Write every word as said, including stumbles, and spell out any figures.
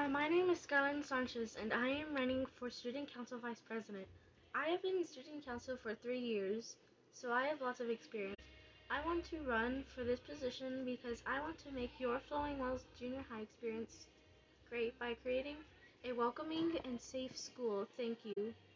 Hi, my name is Sanchez, and I am running for Student Council Vice President. I have been in Student Council for three years, so I have lots of experience. I want to run for this position because I want to make your Flowing Wells Junior High experience great by creating a welcoming and safe school. Thank you.